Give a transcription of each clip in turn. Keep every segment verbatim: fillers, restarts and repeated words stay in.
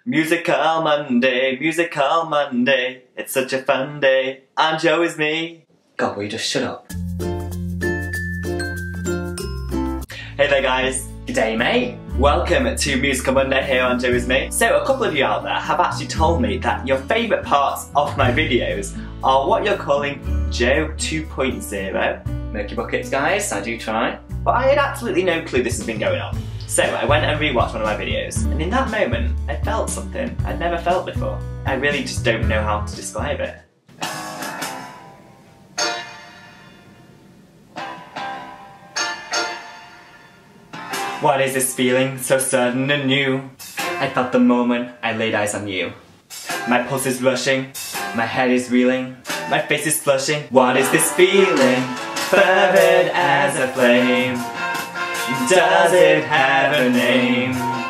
Musical Monday, musical Monday, it's such a fun day, and Joe is me. God, will you just shut up? Hey there guys. G'day mate. Welcome to Musical Monday here on Joe is Me. So a couple of you out there have actually told me that your favourite parts of my videos are what you're calling Joe two point oh. Milky buckets guys, I do try. But I had absolutely no clue this has been going on. So I went and rewatched one of my videos, and in that moment I felt something I'd never felt before. I really just don't know how to describe it. What is this feeling so sudden and new? I felt the moment I laid eyes on you. My pulse is rushing, my head is reeling, my face is flushing. What is this feeling? Fervid as a flame. Does it have a name?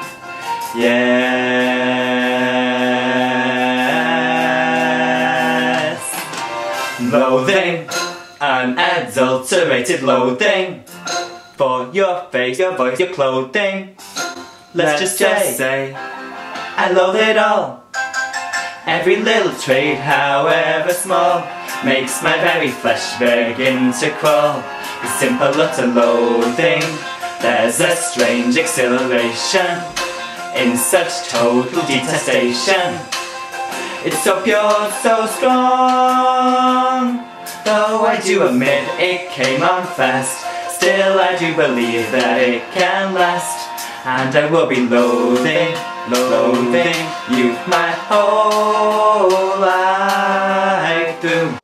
Yes. Loathing, unadulterated loathing. For your face, your voice, your clothing. Let's, Let's just, just say, I loathe it all. Every little trait, however small, makes my very flesh begin to crawl. The simple utter loathing, there's a strange exhilaration in such total detestation. It's so pure, so strong. Though I do admit it came on fast, still I do believe that it can last. And I will be loathing, loathing you my whole life through.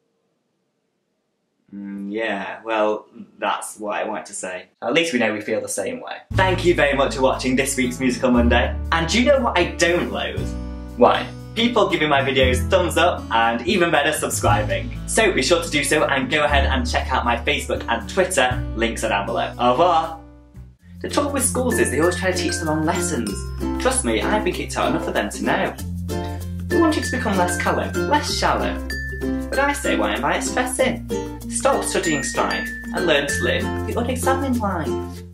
Mm, yeah, well, that's what I wanted to say. At least we know we feel the same way. Thank you very much for watching this week's Musical Monday. And do you know what I don't loathe? Why? People giving my videos thumbs up and even better subscribing. So be sure to do so and go ahead and check out my Facebook and Twitter, links are down below. Au revoir! The trouble with schools is they always try to teach the wrong lessons. Trust me, I've been kicked out enough of them to know. We want you to become less callow, less shallow. But I say why invite stress in? Stop studying strife and learn to live the unexamined life.